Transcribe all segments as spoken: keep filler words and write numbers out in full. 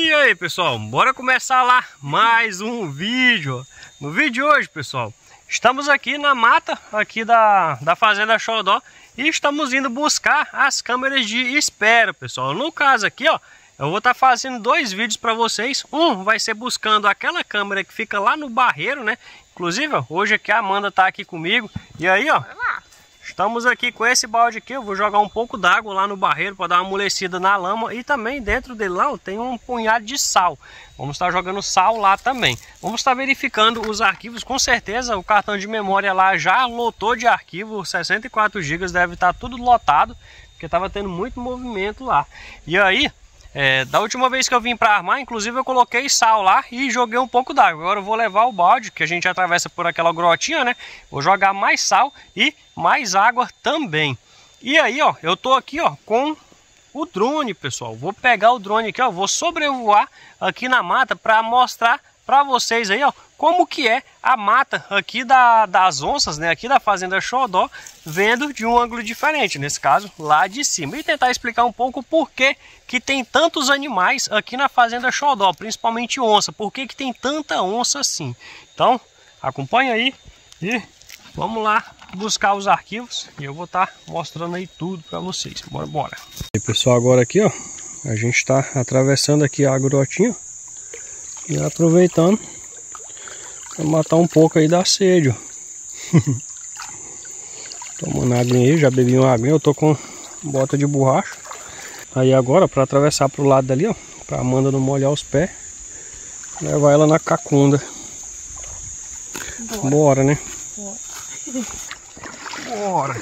E aí, pessoal, bora começar lá mais um vídeo. No vídeo de hoje, pessoal, estamos aqui na mata aqui da, da Fazenda Xodó e estamos indo buscar as câmeras de espera, pessoal. No caso aqui, ó, eu vou estar tá fazendo dois vídeos para vocês. Um vai ser buscando aquela câmera que fica lá no barreiro, né? Inclusive, ó, hoje aqui a Amanda tá aqui comigo. E aí, ó, estamos aqui com esse balde aqui. Eu vou jogar um pouco d'água lá no barreiro para dar uma amolecida na lama. E também dentro dele lá ó, tem um punhado de sal. Vamos estar jogando sal lá também. Vamos estar verificando os arquivos. Com certeza o cartão de memória lá já lotou de arquivo. sessenta e quatro gigas deve estar tudo lotado, porque estava tendo muito movimento lá. E aí, é, da última vez que eu vim para armar, inclusive eu coloquei sal lá e joguei um pouco d'água. Agora eu vou levar o balde, que a gente atravessa por aquela grotinha, né? Vou jogar mais sal e mais água também. E aí, ó, eu tô aqui, ó, com o drone, pessoal. Vou pegar o drone aqui, ó, vou sobrevoar aqui na mata para mostrar para vocês aí, ó, como que é a mata aqui da, das onças, né, aqui da Fazenda Xodó, vendo de um ângulo diferente, nesse caso, lá de cima. E tentar explicar um pouco por que que tem tantos animais aqui na Fazenda Xodó, principalmente onça. Por que que tem tanta onça assim? Então, acompanha aí e vamos lá buscar os arquivos e eu vou estar tá mostrando aí tudo para vocês. Bora, bora. E pessoal, agora aqui, ó, a gente está atravessando aqui a grotinha e aproveitando para matar um pouco aí da sede, ó. Tomando aguinha aí, já bebi uma aguinha, eu tô com bota de borracha. Aí agora, para atravessar pro lado dali, ó, pra Amanda não molhar os pés, levar ela na cacunda. Bora, Bora né? Bora. Bora.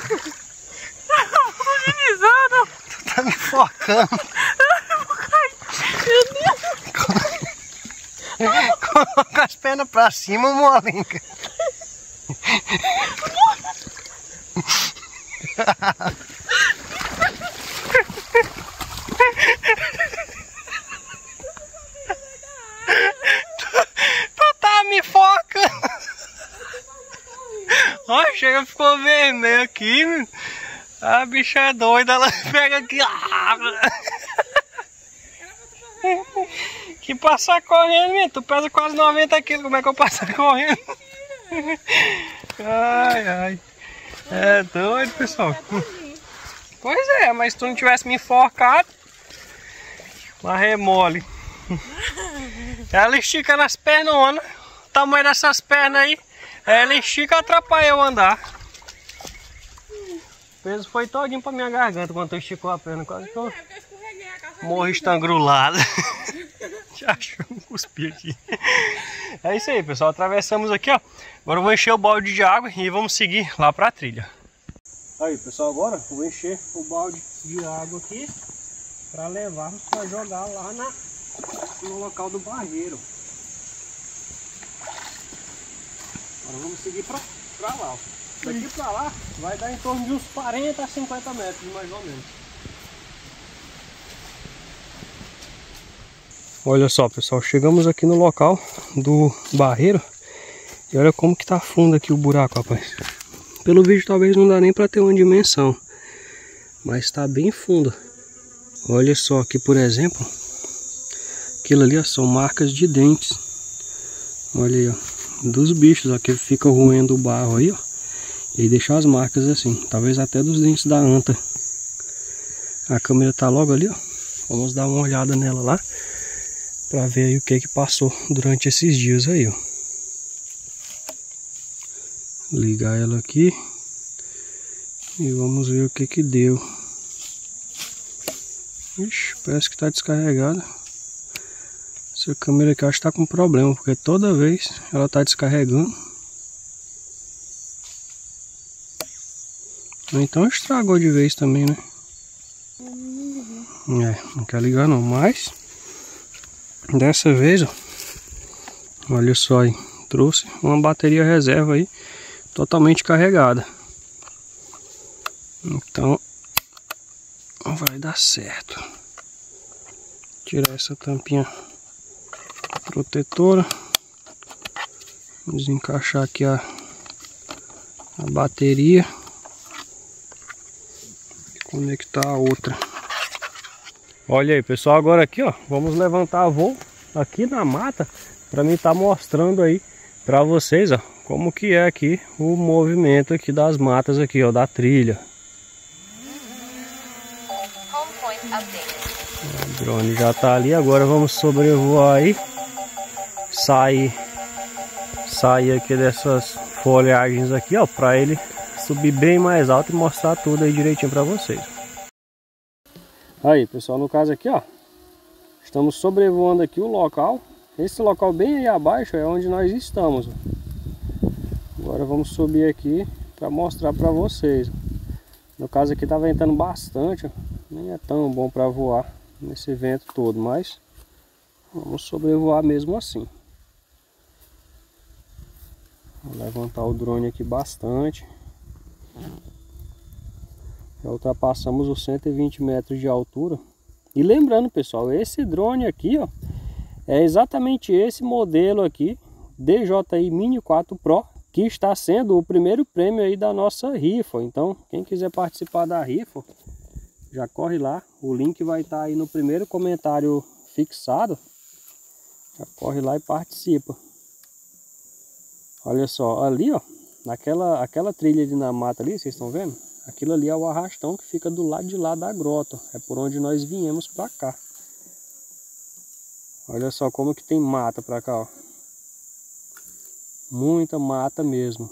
Tu tá me focando. Meu Deus. Coloca as pernas pra cima, molenca. Tu tá me focando. Ó, chega, ficou vermelho aqui. A bicha é doida, ela pega aqui. Que passar correndo, minha. Tu pesa quase noventa quilos, como é que eu passo correndo? Ai, ai. É doido, pessoal. Pois é, mas se tu não tivesse me enforcado, uma remole. Ela estica nas pernas, o tamanho dessas pernas aí. Ela estica e atrapalha eu andar. O peso foi todinho pra minha garganta quando eu esticou a perna. Quase que eu morro estangrulado. Já achou um cuspi aqui. É isso aí, pessoal. Atravessamos aqui, ó. Agora eu vou encher o balde de água e vamos seguir lá pra trilha. Aí, pessoal, agora eu vou encher o balde de água aqui para levarmos para jogar lá na, no local do barreiro. Agora vamos seguir para lá, ó. Daqui para lá vai dar em torno de uns quarenta a cinquenta metros, mais ou menos. Olha só, pessoal, chegamos aqui no local do barreiro e olha como que tá fundo aqui o buraco, rapaz. Pelo vídeo talvez não dá nem para ter uma dimensão, mas está bem fundo. Olha só aqui, por exemplo, aquilo ali ó, são marcas de dentes. Olha aí, ó, dos bichos ó, que ficam roendo o barro aí, ó, e aí deixa as marcas assim, talvez até dos dentes da anta. A câmera tá logo ali, ó. Vamos dar uma olhada nela lá para ver aí o que que passou durante esses dias aí, ó. Ligar ela aqui e vamos ver o que que deu. Ixi, parece que está descarregada. Essa câmera aqui eu acho que está com problema, porque toda vez ela está descarregando. Então estragou de vez também, né? É, não quer ligar não, mas dessa vez, ó, olha só aí, trouxe uma bateria reserva aí totalmente carregada. Então vai dar certo. Tirar essa tampinha protetora, desencaixar aqui a, a bateria e conectar a outra. Olha aí, pessoal, agora aqui, ó, vamos levantar voo aqui na mata para mim estar mostrando aí para vocês, ó, como que é aqui o movimento aqui das matas aqui, ó, da trilha. O drone já tá ali, agora vamos sobrevoar aí, sair, sair aqui dessas folhagens aqui, ó, para ele subir bem mais alto e mostrar tudo aí direitinho para vocês. Aí, pessoal, no caso aqui, ó, estamos sobrevoando aqui o local. Esse local bem aí abaixo é onde nós estamos, ó. Agora vamos subir aqui para mostrar para vocês. No caso aqui tá ventando bastante, ó. Nem é tão bom para voar nesse vento todo, mas vamos sobrevoar mesmo assim. Vou levantar o drone aqui bastante. Já ultrapassamos os cento e vinte metros de altura. E lembrando, pessoal, esse drone aqui, ó, é exatamente esse modelo aqui, D J I Mini quatro Pro, que está sendo o primeiro prêmio aí da nossa rifa. Então, quem quiser participar da rifa, já corre lá. O link vai estar aí no primeiro comentário fixado. Já corre lá e participa. Olha só, ali, ó, naquela aquela trilha ali na mata ali, vocês estão vendo? Aquilo ali é o arrastão que fica do lado de lá da grota. É por onde nós viemos para cá. Olha só como que tem mata para cá, ó. Muita mata mesmo.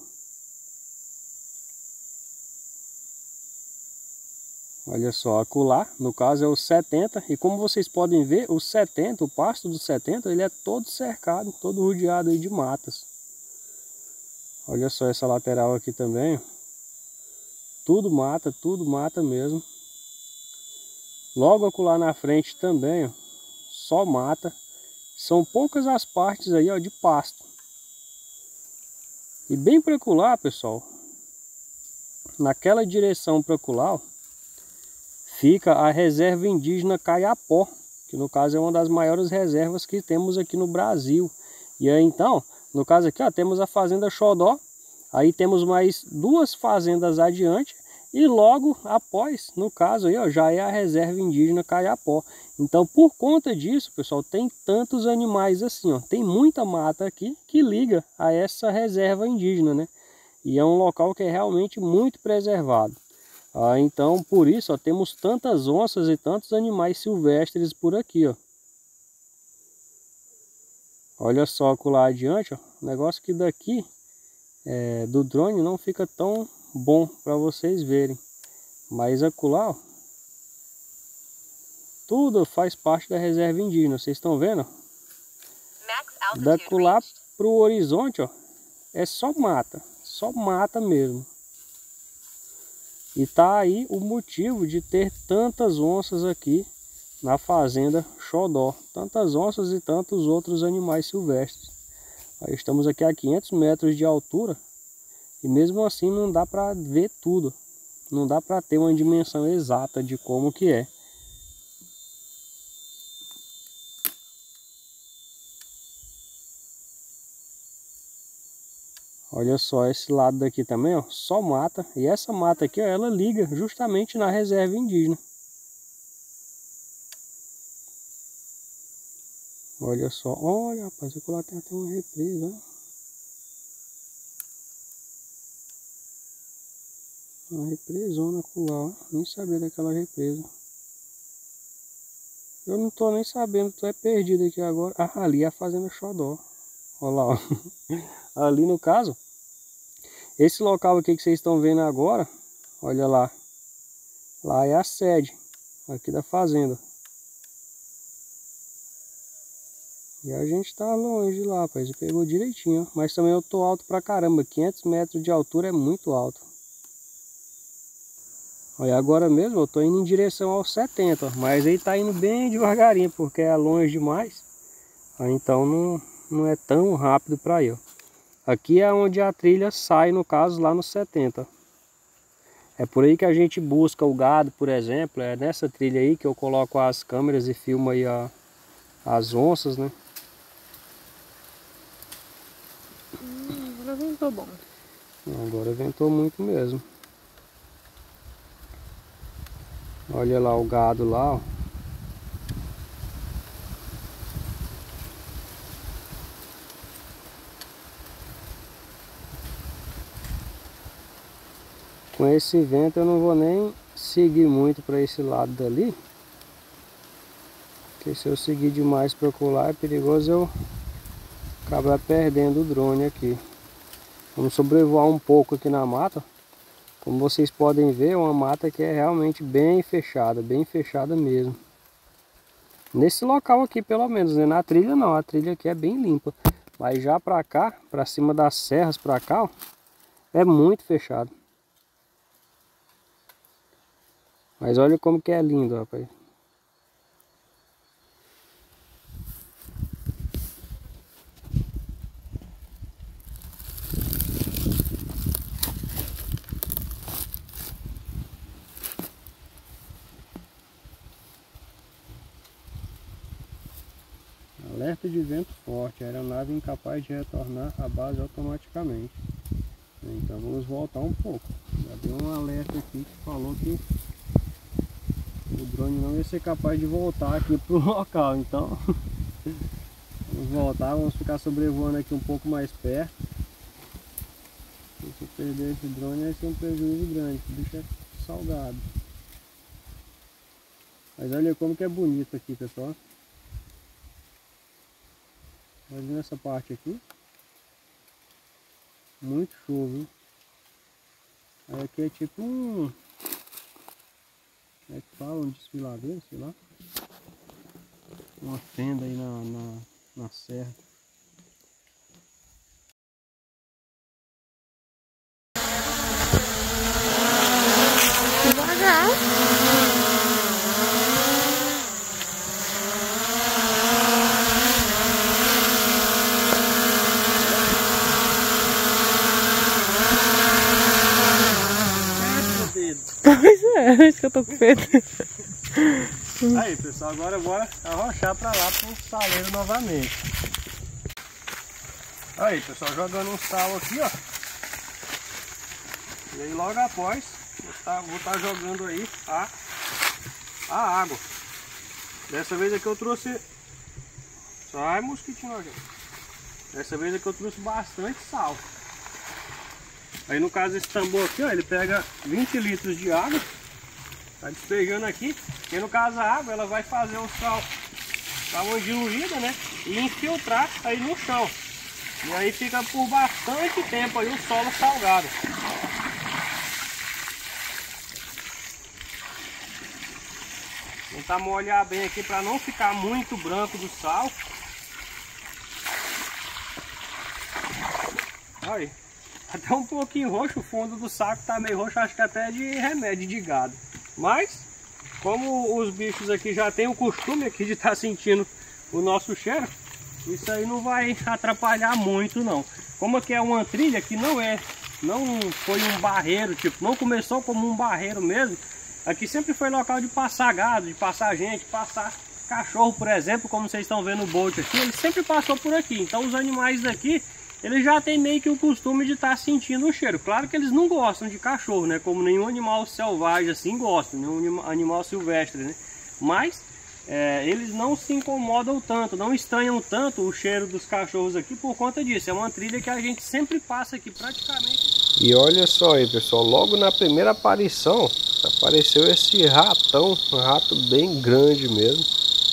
Olha só, acolá, no caso é o setenta. E como vocês podem ver, o setenta, o pasto do setenta, ele é todo cercado, todo rodeado aí de matas. Olha só essa lateral aqui também, ó. Tudo mata, tudo mata mesmo. Logo acolá na frente também, ó, só mata. São poucas as partes aí, ó, de pasto. E bem para acolá, pessoal, naquela direção para acolá, ó, fica a reserva indígena Caiapó, que no caso é uma das maiores reservas que temos aqui no Brasil. E aí então, no caso aqui, ó, temos a fazenda Xodó. Aí temos mais duas fazendas adiante e logo após, no caso aí, ó, já é a reserva indígena Caiapó. Então, por conta disso, pessoal, tem tantos animais assim, ó, tem muita mata aqui que liga a essa reserva indígena, né? E é um local que é realmente muito preservado. Ah, então, por isso, ó, temos tantas onças e tantos animais silvestres por aqui, ó. Olha só lá adiante, ó, o negócio que daqui É, do drone não fica tão bom para vocês verem, mas acolá, ó, tudo faz parte da reserva indígena. Vocês estão vendo? Dacolá para o horizonte, ó, é só mata, só mata mesmo. E tá aí o motivo de ter tantas onças aqui na fazenda Xodó, tantas onças e tantos outros animais silvestres. Aí estamos aqui a quinhentos metros de altura e mesmo assim não dá para ver tudo. Não dá para ter uma dimensão exata de como que é. Olha só esse lado daqui também, ó, só mata. E essa mata aqui, ó, ela liga justamente na reserva indígena. Olha só, olha rapaz, aqui lá tem até uma represa, ó. Uma represona acolá, ó. Nem sabia daquela represa. Eu não tô nem sabendo, tu é perdido aqui agora. Ah, ali é a fazenda Xodó. Olha lá, ó. Ali no caso, esse local aqui que vocês estão vendo agora, olha lá. Lá é a sede aqui da fazenda. E a gente tá longe de lá, rapaz. Pegou direitinho, ó. Mas também eu tô alto pra caramba. quinhentos metros de altura é muito alto. Olha, agora mesmo eu tô indo em direção aos setenta, ó. Mas aí tá indo bem devagarinho, porque é longe demais. Aí, então não, não é tão rápido pra ir, ó. Aqui é onde a trilha sai, no caso, lá no setenta. É por aí que a gente busca o gado, por exemplo. É nessa trilha aí que eu coloco as câmeras e filmo aí a, as onças, né? Hum, agora ventou bom. Agora ventou muito mesmo. Olha lá o gado lá, ó. Com esse vento eu não vou nem seguir muito para esse lado dali. Porque se eu seguir demais para colar é perigoso eu acabar perdendo o drone aqui. Vamos sobrevoar um pouco aqui na mata. Como vocês podem ver, é uma mata que é realmente bem fechada, bem fechada mesmo. Nesse local aqui pelo menos, né? Na trilha não, a trilha aqui é bem limpa. Mas já pra cá, pra cima das serras pra cá, ó, é muito fechado. Mas olha como que é lindo, rapaz. Alerta de vento forte, a aeronave incapaz de retornar à base automaticamente. Então vamos voltar um pouco. Já deu um alerta aqui que falou que o drone não ia ser capaz de voltar aqui pro local. Então vamos voltar, vamos ficar sobrevoando aqui um pouco mais perto. Se eu perder esse drone vai ser um prejuízo grande, o bicho é salgado. Mas olha como que é bonito aqui, pessoal. Olha nessa parte aqui. Muito show, viu? Aí aqui é tipo um... Como é que fala? Um desfiladeiro, sei lá. Uma fenda aí na, na, na serra. Devagar. Pois é, é isso que eu tô com medo. Aí pessoal, agora bora arrochar pra lá pro saleiro novamente. Aí pessoal, jogando um sal aqui, ó. E aí logo após, vou estar vou tá jogando aí a, a água. Dessa vez aqui eu trouxe... Sai mosquitinho, gente. Dessa vez aqui eu trouxe bastante sal. Aí no caso esse tambor aqui, ó, ele pega vinte litros de água, tá despejando aqui, e no caso a água ela vai fazer o sal dar uma diluída, né, e infiltrar aí no chão. E aí fica por bastante tempo aí o solo salgado. Tentar molhar bem aqui para não ficar muito branco do sal. Aí. Até um pouquinho roxo, o fundo do saco tá meio roxo, acho que até de remédio de gado. Mas, como os bichos aqui já tem o costume aqui de estar tá sentindo o nosso cheiro, isso aí não vai atrapalhar muito não. Como aqui é uma trilha que não é, não foi um barreiro, tipo, não começou como um barreiro mesmo. Aqui sempre foi local de passar gado, de passar gente, passar cachorro, por exemplo, como vocês estão vendo o bolt aqui, ele sempre passou por aqui. Então os animais daqui, eles já têm meio que o costume de estar tá sentindo o cheiro. Claro que eles não gostam de cachorro, né? Como nenhum animal selvagem assim gosta, nenhum animal silvestre, né? Mas é, eles não se incomodam tanto, não estranham tanto o cheiro dos cachorros aqui por conta disso. É uma trilha que a gente sempre passa aqui praticamente. E olha só aí, pessoal, logo na primeira aparição apareceu esse ratão, um rato bem grande mesmo.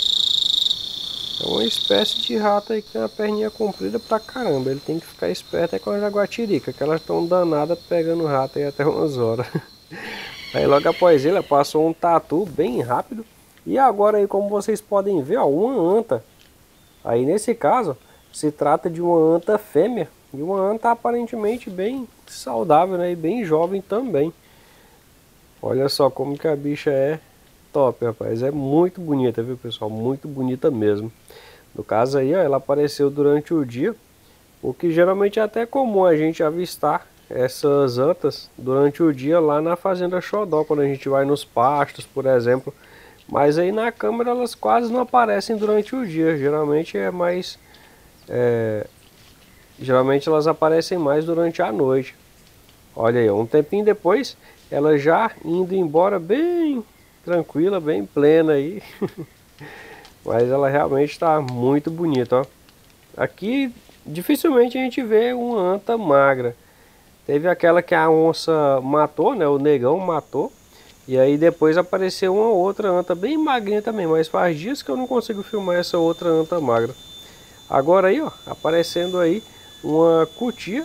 É uma espécie de rato aí que tem uma perninha comprida pra caramba. Ele tem que ficar esperto é com a jaguatirica, que elas estão danadas pegando rato aí até umas horas. Aí logo após ele passou um tatu bem rápido. E agora aí, como vocês podem ver, ó, uma anta. Aí nesse caso se trata de uma anta fêmea. E uma anta aparentemente bem saudável, né? E bem jovem também. Olha só como que a bicha é top, rapaz. É muito bonita, viu, pessoal? Muito bonita mesmo. No caso aí, ó, ela apareceu durante o dia, o que geralmente é até comum a gente avistar essas antas durante o dia lá na Fazenda Xodó, quando a gente vai nos pastos, por exemplo. Mas aí na câmera elas quase não aparecem durante o dia. Geralmente é mais... É, geralmente elas aparecem mais durante a noite. Olha aí, um tempinho depois, ela já indo embora bem tranquila, bem plena aí. Mas ela realmente está muito bonita, ó. Aqui dificilmente a gente vê uma anta magra. Teve aquela que a onça matou, né? O negão matou. E aí depois apareceu uma outra anta bem magrinha também. Mas faz dias que eu não consigo filmar essa outra anta magra. Agora aí, ó, aparecendo aí uma cutia.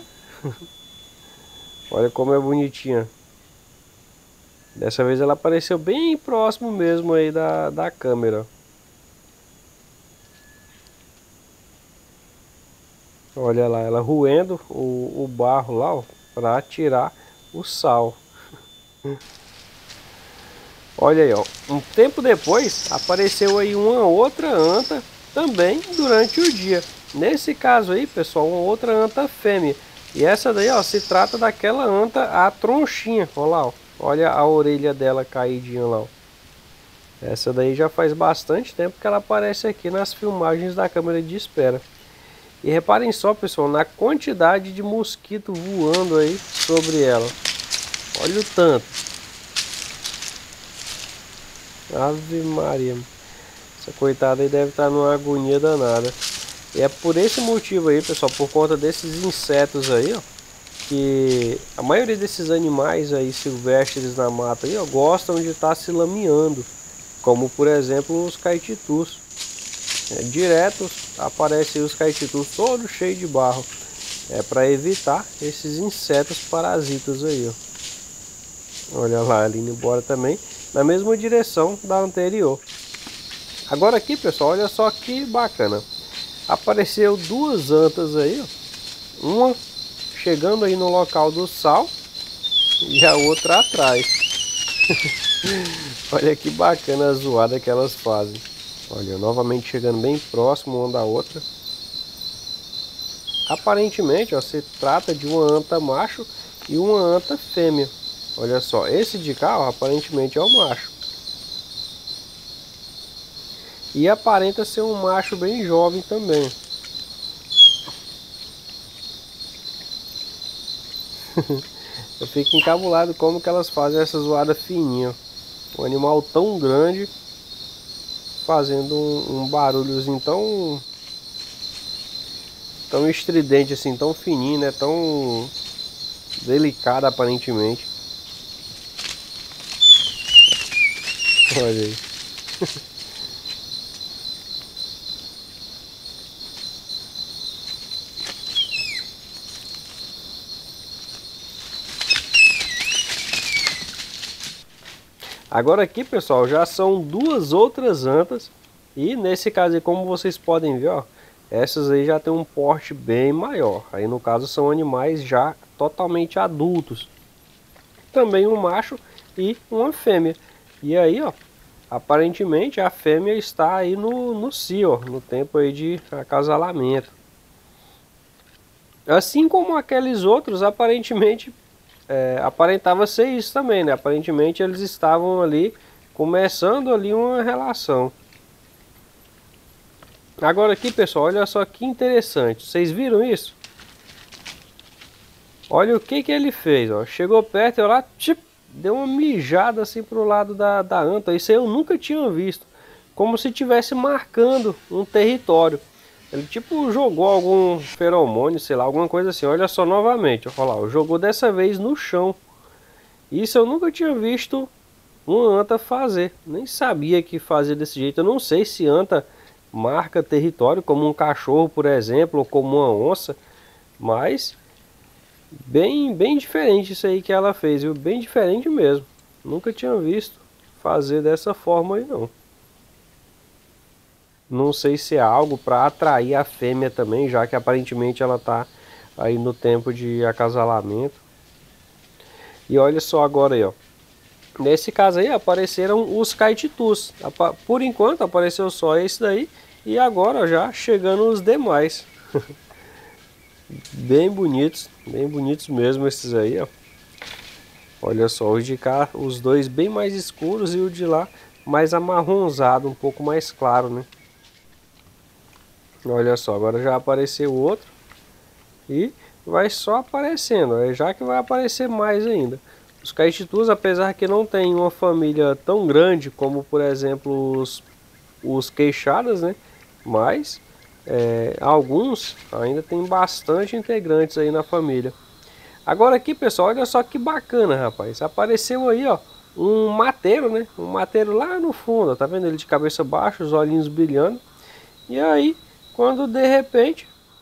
Olha como é bonitinha. Dessa vez ela apareceu bem próximo mesmo aí da, da câmera. Olha lá, ela roendo o, o barro lá, ó, para tirar o sal. Olha aí, ó, um tempo depois apareceu aí uma outra anta também durante o dia. Nesse caso aí, pessoal, uma outra anta fêmea. E essa daí, ó, se trata daquela anta, a tronchinha. Olha lá, ó, olha a orelha dela caidinha lá, ó. Essa daí já faz bastante tempo que ela aparece aqui nas filmagens da câmera de espera. E reparem só, pessoal, na quantidade de mosquito voando aí sobre ela. Olha o tanto. Ave Maria. Essa coitada aí deve estar numa agonia danada. E é por esse motivo aí, pessoal, por conta desses insetos aí, ó, que a maioria desses animais aí silvestres na mata aí, ó, gostam de estar se lameando. Como, por exemplo, os caititus. É, direto aparecem os caititus todos cheios de barro. É para evitar esses insetos parasitas aí, ó. Olha lá, ela indo embora também na mesma direção da anterior. Agora aqui, pessoal, olha só que bacana. Apareceu duas antas aí, ó. Uma chegando aí no local do sal e a outra atrás. Olha que bacana a zoada que elas fazem. Olha, novamente chegando bem próximo uma da outra. Aparentemente, ó, se trata de uma anta macho e uma anta fêmea. Olha só, esse de cá, ó, aparentemente é o macho. E aparenta ser um macho bem jovem também. Eu fico encabulado como que elas fazem essa zoada fininha. Um animal tão grande fazendo um, um barulhozinho tão tão estridente assim, tão fininho, né? Tão delicado aparentemente. Olha aí. Agora aqui, pessoal, já são duas outras antas. E nesse caso aí, como vocês podem ver, ó, essas aí já tem um porte bem maior. Aí no caso são animais já totalmente adultos. Também um macho e uma fêmea. E aí, ó, aparentemente a fêmea está aí no, no cio, ó, no tempo aí de acasalamento. Assim como aqueles outros, aparentemente... É, aparentava ser isso também, né? Aparentemente eles estavam ali começando ali uma relação. Agora aqui, pessoal, olha só que interessante. Vocês viram isso? Olha o que que ele fez, ó. Chegou perto e lá, tchip, deu uma mijada assim pro lado da, da anta. Isso aí eu nunca tinha visto. Como se estivesse marcando um território. Ele tipo jogou algum feromônio, sei lá, alguma coisa assim. Olha só novamente, olha lá, jogou dessa vez no chão. Isso eu nunca tinha visto uma anta fazer. Nem sabia que fazia desse jeito. Eu não sei se anta marca território como um cachorro, por exemplo, ou como uma onça. Mas bem, bem diferente isso aí que ela fez, viu? Bem diferente mesmo. Nunca tinha visto fazer dessa forma aí não. Não sei se é algo para atrair a fêmea também, já que aparentemente ela está aí no tempo de acasalamento. E olha só agora aí, ó. Nesse caso aí apareceram os caititus. Por enquanto apareceu só esse daí. E agora já chegando os demais. Bem bonitos, bem bonitos mesmo esses aí, ó. Olha só, os de cá, os dois bem mais escuros e o de lá mais amarronzado, um pouco mais claro, né? Olha só, agora já apareceu outro e vai só aparecendo, é já que vai aparecer mais ainda. Os caititus, apesar que não tem uma família tão grande como, por exemplo, os, os queixadas, né? Mas é, alguns ainda tem bastante integrantes aí na família. Agora aqui, pessoal, olha só que bacana, rapaz. Apareceu aí, ó, um mateiro, né? Um mateiro lá no fundo, ó. Tá vendo ele de cabeça baixa, os olhinhos brilhando. E aí, quando de repente...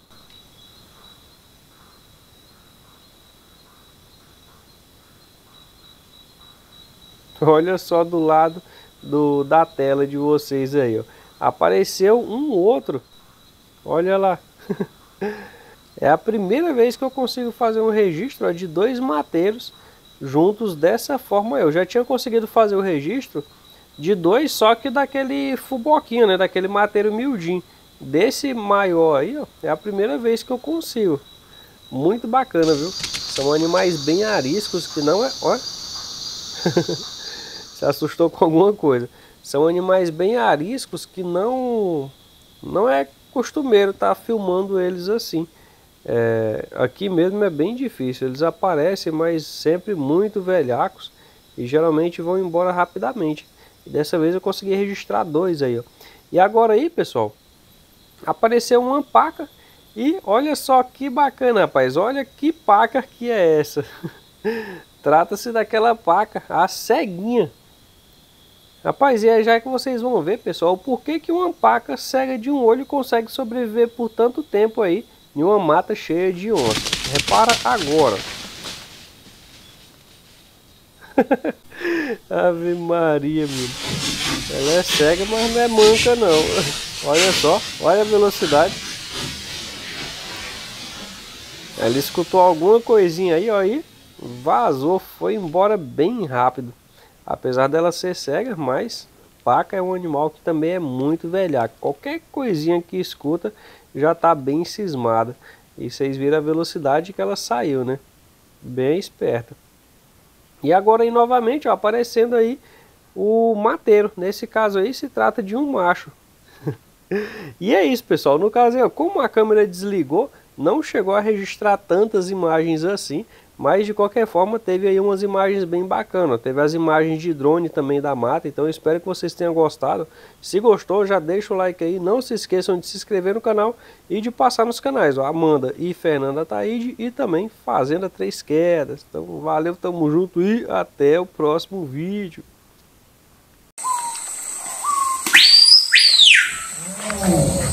Olha só do lado do, da tela de vocês aí, ó. Apareceu um outro. Olha lá. É a primeira vez que eu consigo fazer um registro, ó, de dois mateiros juntos dessa forma. Eu já tinha conseguido fazer o registro de dois, só que daquele fuboquinho, né? Daquele mateiro miudinho. Desse maior aí, ó, é a primeira vez que eu consigo. Muito bacana, viu? São animais bem ariscos que não é... Olha. Se assustou com alguma coisa. São animais bem ariscos que não não é costumeiro estar tá filmando eles assim. É, aqui mesmo é bem difícil. Eles aparecem, mas sempre muito velhacos e geralmente vão embora rapidamente. E dessa vez eu consegui registrar dois aí, ó. E agora aí, pessoal, apareceu uma paca e olha só que bacana, rapaz. Olha que paca que é essa. Trata-se daquela paca, a ceguinha. Rapaz, e é já que vocês vão ver, pessoal, o porquê que uma paca cega de um olho consegue sobreviver por tanto tempo aí em uma mata cheia de onça. Repara agora. Ave Maria, meu. Ela é cega, mas não é manca não. Olha só, olha a velocidade. Ela escutou alguma coisinha aí, ó, aí vazou, foi embora bem rápido. Apesar dela ser cega, mas paca é um animal que também é muito velhaco. Qualquer coisinha que escuta já está bem cismada. E vocês viram a velocidade que ela saiu, né? Bem esperta. E agora aí novamente, ó, aparecendo aí o mateiro. Nesse caso aí se trata de um macho. E é isso, pessoal. No caso aí, ó, como a câmera desligou, não chegou a registrar tantas imagens assim. Mas de qualquer forma teve aí umas imagens bem bacanas. Teve as imagens de drone também da mata. Então eu espero que vocês tenham gostado. Se gostou, já deixa o like aí. Não se esqueçam de se inscrever no canal e de passar nos canais, ó, Amanda e Fernanda Taide e também Fazenda Três Quedas. Então valeu, tamo junto e até o próximo vídeo. Oh.